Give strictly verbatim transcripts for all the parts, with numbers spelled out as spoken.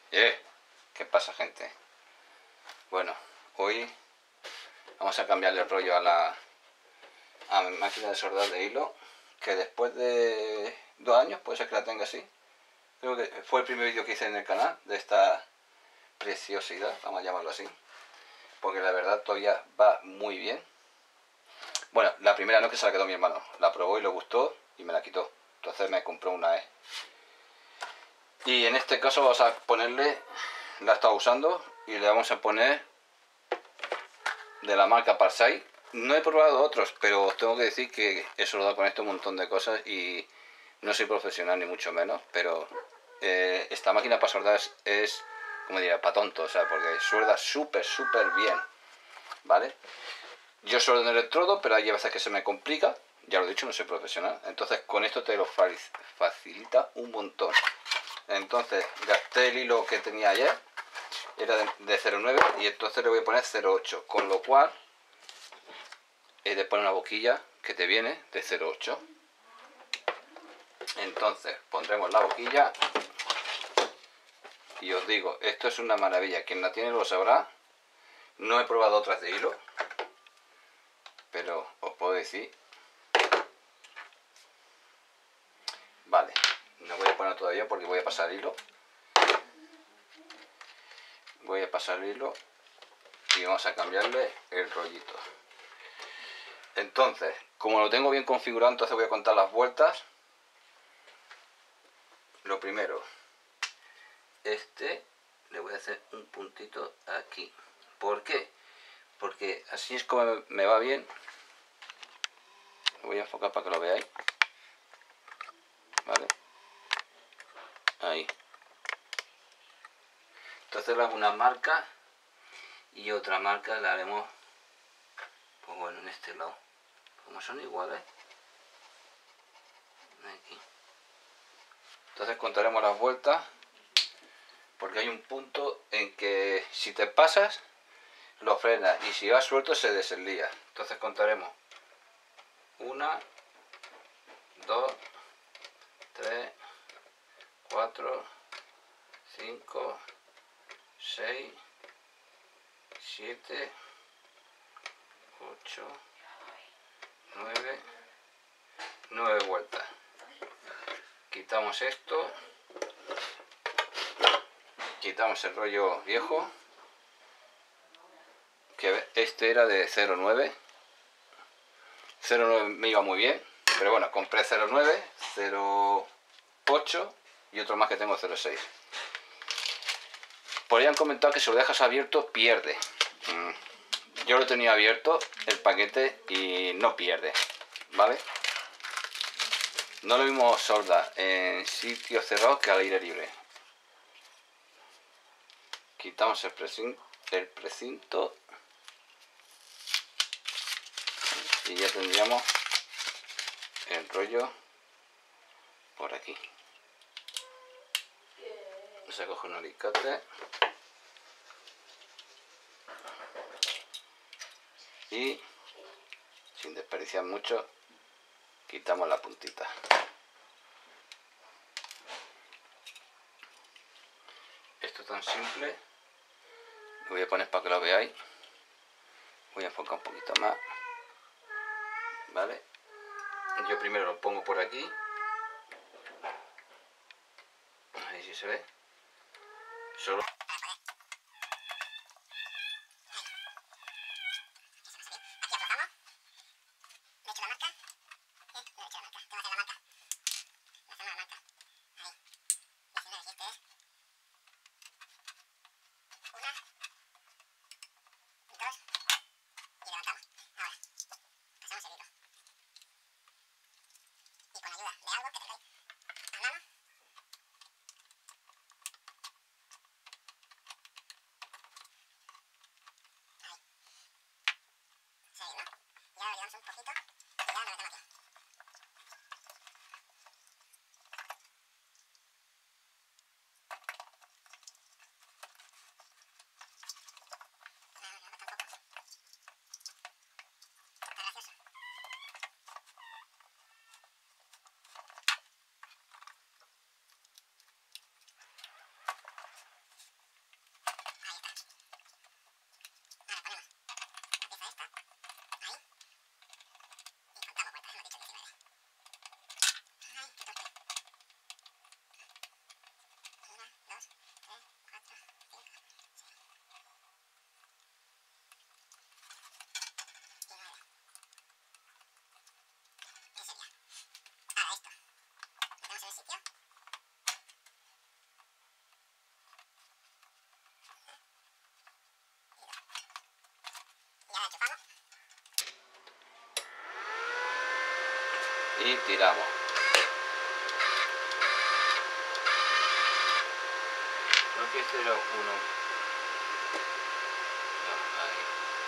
Eh, ¿qué pasa, gente? Bueno, hoy vamos a cambiarle el rollo a la a mi máquina de soldar de hilo, que después de dos años puede ser que la tenga así. Creo que fue el primer vídeo que hice en el canal de esta preciosidad, vamos a llamarlo así, porque la verdad todavía va muy bien. Bueno, la primera no, que se la quedó mi hermano, la probó y le gustó y me la quitó, entonces me compró una E. Y en este caso vamos a ponerle, la he estado usando y le vamos a poner de la marca Parsai. No he probado otros, pero os tengo que decir que he soldado con esto un montón de cosas y no soy profesional ni mucho menos, pero eh, esta máquina para soldar es, es como diría, para tonto, o sea, porque suelda súper, súper bien, ¿vale? Yo sueldo en electrodo, pero hay veces que se me complica, ya lo he dicho, no soy profesional, entonces con esto te lo facilita un montón. Entonces gasté el hilo que tenía ayer, era de, de cero nueve, y entonces le voy a poner cero ocho, con lo cual he de poner una boquilla que te viene de cero ocho. Entonces pondremos la boquilla y os digo, esto es una maravilla, quien la tiene lo sabrá. No he probado otras de hilo, pero os puedo decir, vale, no voy a poner todavía porque voy a pasar el hilo, voy a pasar el hilo y vamos a cambiarle el rollito. Entonces, como lo tengo bien configurado, entonces voy a contar las vueltas. Lo primero, este le voy a hacer un puntito aquí. ¿Por qué? Porque así es como me va bien. Lo voy a enfocar para que lo veáis. ¿Vale? Ahí. Entonces le hago una marca y otra marca la haremos, pues bueno, en este lado. Como son iguales. Aquí. Entonces contaremos las vueltas, porque hay un punto en que si te pasas lo frenas y si vas suelto se deslía. Entonces contaremos una, dos, tres, cuatro, cinco, seis, siete, ocho, nueve, nueve vueltas. Quitamos esto, quitamos el rollo viejo, que este era de cero nueve. cero nueve me iba muy bien, pero bueno, compré cero nueve, cero ocho y otro más que tengo cero seis. Por ahí han comentado que si lo dejas abierto pierde. Yo lo tenía abierto el paquete y no pierde, ¿vale? No lo mismo solda en sitios cerrados que al aire libre. Quitamos el precinto, el precinto y ya tendríamos el rollo por aquí. Se coge un alicate y sin desperdiciar mucho quitamos la puntita. Esto es tan simple, lo voy a poner para que lo veáis. Voy a enfocar un poquito más, ¿vale? Yo primero lo pongo por aquí, ahí sí se ve. Solo y tiramos. Creo que este era uno. No, ahí.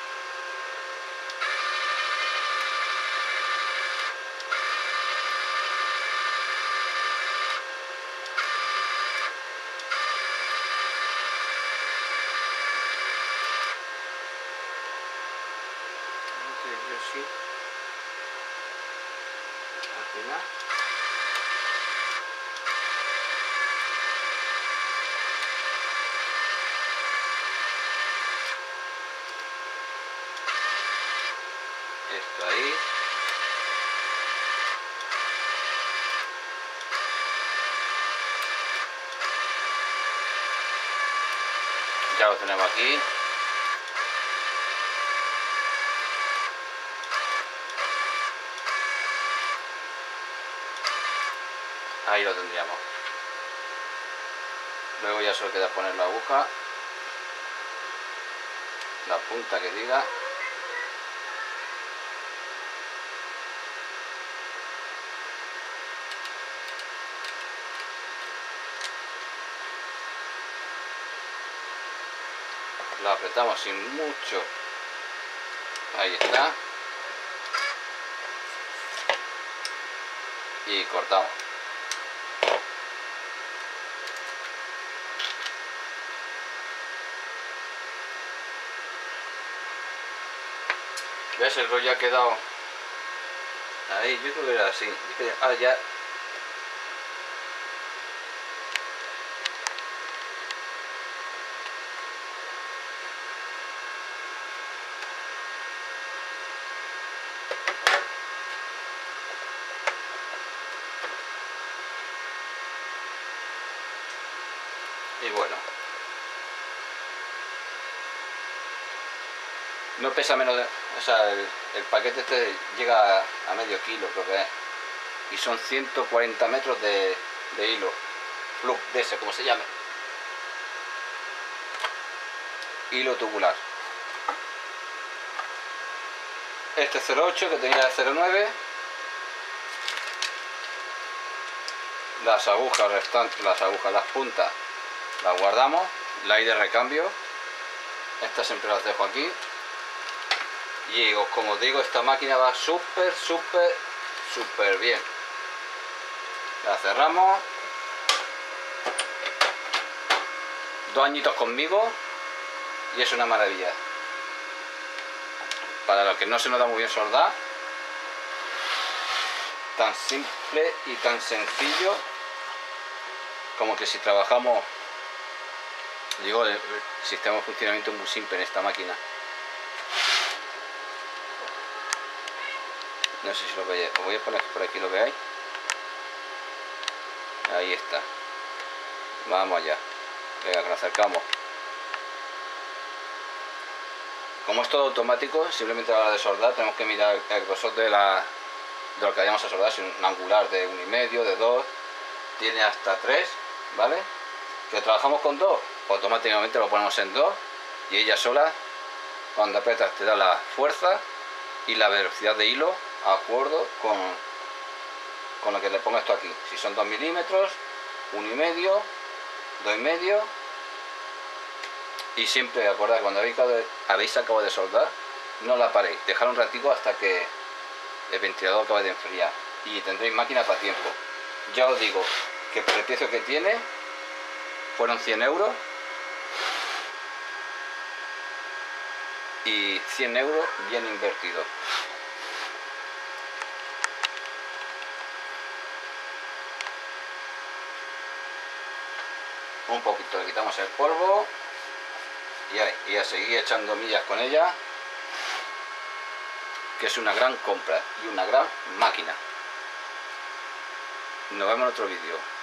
Sí. Al final. Esto ahí. Ya lo tenemos aquí. Ahí lo tendríamos. Luego ya solo queda poner la aguja, la punta que diga. La apretamos sin mucho. Ahí está. Y cortamos. ¿Ves? El rollo ha quedado ahí. Yo creo que era así. Ah, ya. Y bueno, no pesa menos de, o sea, el, el paquete este llega a, a medio kilo, creo que es, y son ciento cuarenta metros de, de hilo flux, de ese, como se llame, hilo tubular. Este cero ocho que tenía cero nueve, las agujas restantes, las agujas, las puntas las guardamos, la hay de recambio, estas siempre las dejo aquí. Y como os digo, esta máquina va súper, súper, súper bien. La cerramos. Dos añitos conmigo y es una maravilla. Para los que no se nos da muy bien soldar, tan simple y tan sencillo como que si trabajamos, digo, el sistema de funcionamiento es muy simple en esta máquina. No sé si lo veis, os voy a poner por aquí, lo veáis. Ahí está. Vamos allá. Venga, que nos acercamos. Como es todo automático, simplemente a la hora de soldar tenemos que mirar el grosor de la de lo que vayamos a soldar, si un angular de uno y medio, de dos, tiene hasta tres, ¿vale? Que trabajamos con dos, automáticamente lo ponemos en dos y ella sola, cuando apretas, te da la fuerza y la velocidad de hilo a acuerdo con, con lo que le pongo esto aquí. Si son dos milímetros, uno y medio, dos y medio. Y siempre acordad, cuando habéis, habéis acabado de soldar, no la paréis, dejar un ratico hasta que el ventilador acabe de enfriar y tendréis máquina para tiempo. Ya os digo que por el precio que tiene fueron cien euros y cien euros bien invertidos. Un poquito, le quitamos el polvo y a, y a seguir echando millas con ella, que es una gran compra y una gran máquina. Nos vemos en otro vídeo.